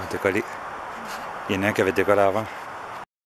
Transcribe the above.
de coller. Il y en a un qui avait décollé avant.